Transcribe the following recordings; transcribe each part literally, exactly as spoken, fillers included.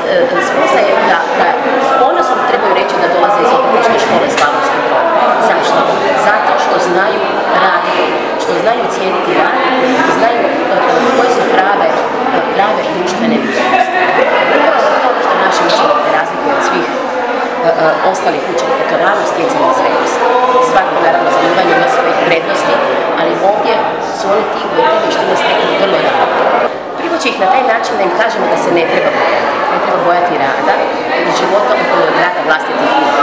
spoznaje da, da s ponosom trebaju reći da dolaze iz obrtničke škole Slavonski Brod. Zašto? Zato što znaju raditi, što znaju cijeniti rad, znaju koje su prave, prave društvene vrijednosti. Upravo to što naše učenike razlikuje od svih ostalih učenika, to rano stjecanje zrelosti. Svako naravno zanimanje ima svojih prednosti, ali ovdje su oni ti koji te vještine steknu vrlo rano. Privući ih na taj način da im kažemo da se ne treba bojati. Ne treba bojati rada i života okolo rada vlastitih ljudi.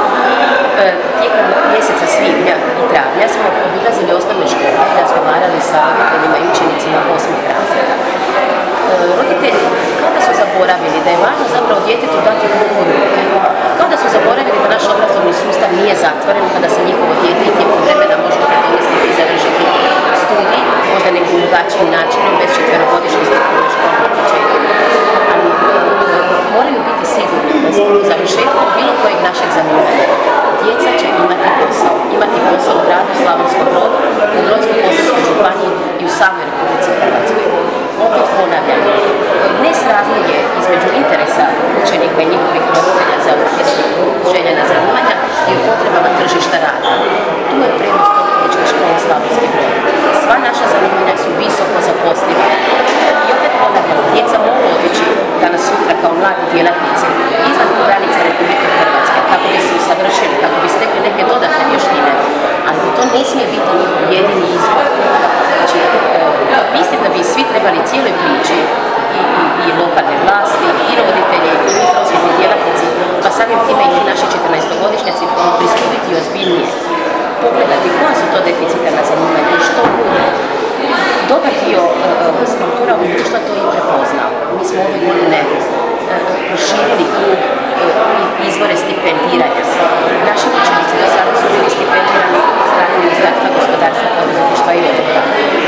Tijekom mjeseca svibnja i travnja smo obilazili osnovne škole i razgovarali sa roditeljima i učenicima osmih razreda. Roditelji kao da su zaboravili da je važno zapravo djetetu dati ruku u ruke, kao da su zaboravili da naš obrazovni sustav nije zatvoren, pa da se njihovo dijete i tijekom vremena može predolistiti i završiti studij, možda nekim drugačijim načinom, bez četverogodišnje strukture školnog početka. Ali moraju biti sigurni da se u završetku bilo kojeg našeg zanimanja djeca će imati posao. Imati posao u gradu Slavonskom Brodu, u Brodsko-posavskoj županiji i u samoj Republici Hrvatskoj. Opet ponavljam, nesrazmjer između interesa učenika i njihovih roditelja za upis željena zanimanja i u potrebama tržišta rada. Tu je prednost obrtničke škole Slavonski Brod. Sva naša zanimanja su visoko zaposliva. I opet ponavljam, djeca mogu otići danas sutra kao mladi djelatnici izvan granica Republike Hrvatske kako bi se usavršili, kako bi stekli neke dodatne vještine, ali to ne smije biti njihov jedini izbor. Znači, mislim da bi svi trebali cijeloj priči, i, i, i lokalne vlasti, i roditelji, i prosvjetni djelatnici, pa samim time i naši četrnaestogodišnjaci pristupiti ozbiljnije, pogledati koja su to deficitarna zanimanja i što bude. Dobar dio uh, struktura ovog društva to i prepoznao. Mi smo ove godine uh, proširili krug uh, izvore stipendiranja. Naši učenici do sada su bili stipendirani od strane Ministarstva gospodarstva, poduzetništva i obrta.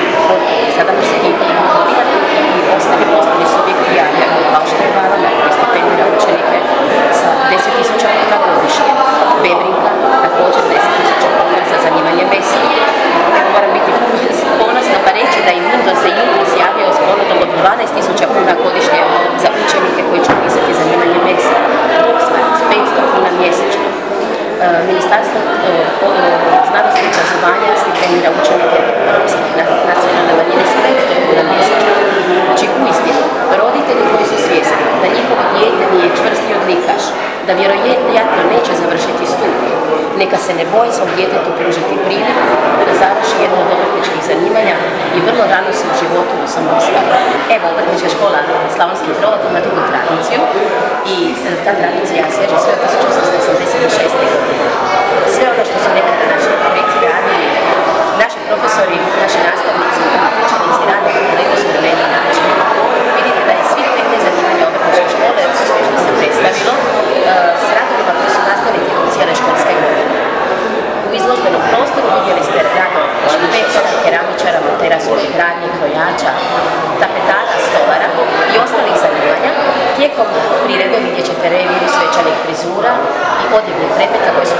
Sada mu se i motivirati i ostali poslovni subjekti javljaju, kao što je Valana, koji stipendira učenike sa deset tisuća kuna godišnje. Bebrinka također deset tisuća kuna za zanimanje mesa. Moram biti ponosna pa reći da i Windows se jutros javljao s ponudom od dvanaest tisuća kuna godišnje za učenike koji će upisati zanimanje mesa. Boksman s petsto kuna mjesečno. Ministarstvo znanosti i obrazovanja stipendira učenike romskih nacionalne manjine s petsto kuna mjesečno. Znači uistinu, roditelji koji su svjesni da njihovo dijete nije čvrsti odlikaš, da vjerojatno neće završiti studij, neka se ne boji svom djetetu pružiti priliku da završi jedno od obrtničkih zanimanja i vrlo rano se u životu osamostali. Evo, obrtnička škola Slavonski Brod ima dugu tradiciju i ta tradicija seže sve od tisuću osamsto osamdeset šeste. Sve ono što su nekada naši preci radili, naši profesori, naši nastavnici, učenici rade na neko suvremeni način. Vidite da je svih petnaest zanimanja obrtničke škole uspješno se predstavilo s radovima koji su nastali tijekom cijele školske godine. U izložbenom prostoru vidjeli ste rado živečara, keramičara, montera strojogradnje, krojača, tapetara, stolara i ostalih zanimanja. Tijekom priredbe vidjet ćete reviju svečanih frizura i odjevnih predmeta koji su